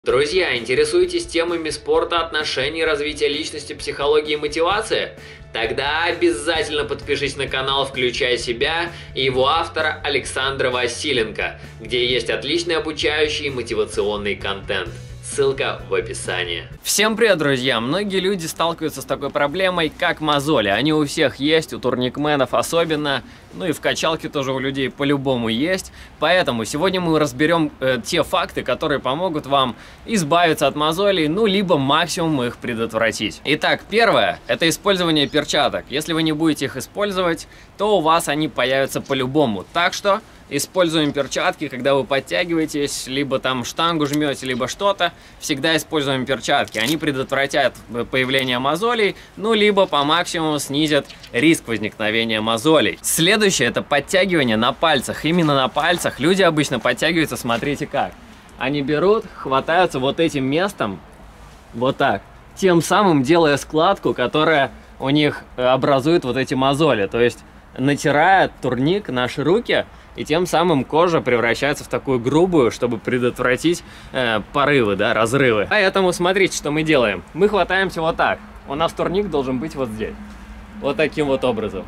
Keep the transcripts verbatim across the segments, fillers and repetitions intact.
Друзья, интересуетесь темами спорта, отношений, развития личности, психологии и мотивации? Тогда обязательно подпишись на канал «Включай себя» и его автора Александра Василенко, где есть отличный обучающий и мотивационный контент. Ссылка в описании. Всем привет, друзья! Многие люди сталкиваются с такой проблемой, как мозоли. Они у всех есть, у турникменов особенно, ну и в качалке тоже у людей по-любому есть. Поэтому сегодня мы разберем э, те факты, которые помогут вам избавиться от мозолей, ну либо максимум их предотвратить. Итак, первое – это использование перчаток. Если вы не будете их использовать, то у вас они появятся по-любому. Так что используем перчатки, когда вы подтягиваетесь, либо там штангу жмете, либо что-то. Всегда используем перчатки. Они предотвратят появление мозолей, ну либо по максимуму снизят риск возникновения мозолей. Следующее – это подтягивание на пальцах. Именно на пальцах люди обычно подтягиваются, смотрите как. Они берут, хватаются вот этим местом, вот так, тем самым делая складку, которая у них образует вот эти мозоли. То есть натирая турник наши руки, и тем самым кожа превращается в такую грубую, чтобы предотвратить э, порывы, да, разрывы. Поэтому смотрите, что мы делаем. Мы хватаемся вот так. У нас турник должен быть вот здесь. Вот таким вот образом.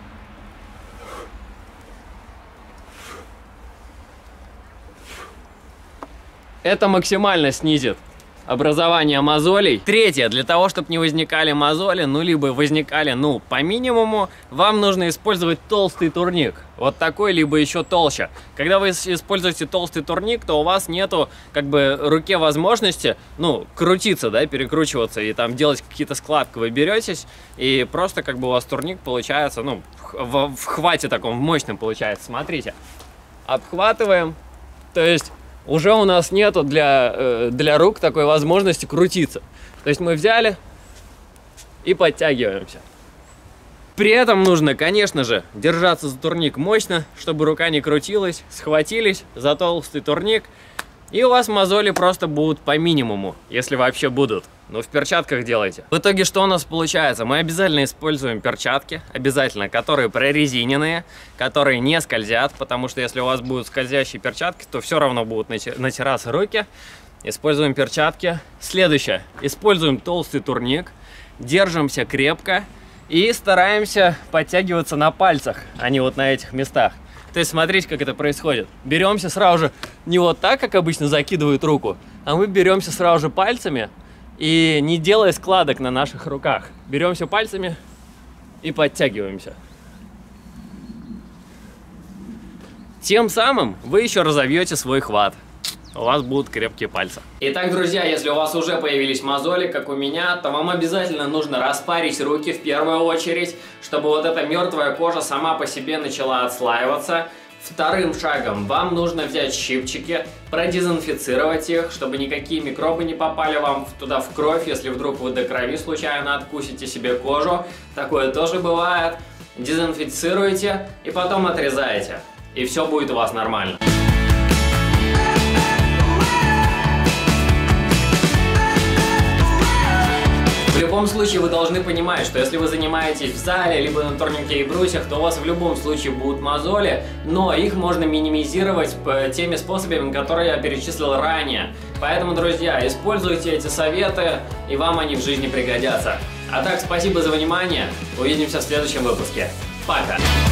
Это максимально снизит образование мозолей. Третье, для того, чтобы не возникали мозоли, ну либо возникали, ну, по минимуму, вам нужно использовать толстый турник. Вот такой, либо еще толще. Когда вы используете толстый турник, то у вас нету, как бы, руке возможности, ну, крутиться, да, перекручиваться и там делать какие-то складки. Вы беретесь, и просто, как бы, у вас турник получается, ну, в, в хвате таком, в мощном получается. Смотрите. Обхватываем, то есть уже у нас нету для, для рук такой возможности крутиться. То есть мы взяли и подтягиваемся. При этом нужно, конечно же, держаться за турник мощно, чтобы рука не крутилась. Схватились за толстый турник, и у вас мозоли просто будут по минимуму, если вообще будут. Но в перчатках делайте. В итоге что у нас получается? Мы обязательно используем перчатки, обязательно, которые прорезиненные, которые не скользят, потому что если у вас будут скользящие перчатки, то все равно будут натираться руки. Используем перчатки. Следующее. Используем толстый турник, держимся крепко и стараемся подтягиваться на пальцах, а не вот на этих местах. То есть смотрите, как это происходит. Беремся сразу же не вот так, как обычно закидывают руку, а мы беремся сразу же пальцами, и не делая складок на наших руках. Беремся пальцами и подтягиваемся. Тем самым вы еще разовьете свой хват. У вас будут крепкие пальцы. Итак, друзья, если у вас уже появились мозоли, как у меня, то вам обязательно нужно распарить руки в первую очередь, чтобы вот эта мертвая кожа сама по себе начала отслаиваться. Вторым шагом вам нужно взять щипчики, продезинфицировать их, чтобы никакие микробы не попали вам туда в кровь, если вдруг вы до крови случайно откусите себе кожу. Такое тоже бывает. Дезинфицируйте и потом отрезаете. И все будет у вас нормально. В любом случае вы должны понимать, что если вы занимаетесь в зале, либо на турнике и брусьях, то у вас в любом случае будут мозоли, но их можно минимизировать теми способами, которые я перечислил ранее. Поэтому, друзья, используйте эти советы, и вам они в жизни пригодятся. А так, спасибо за внимание, увидимся в следующем выпуске. Пока!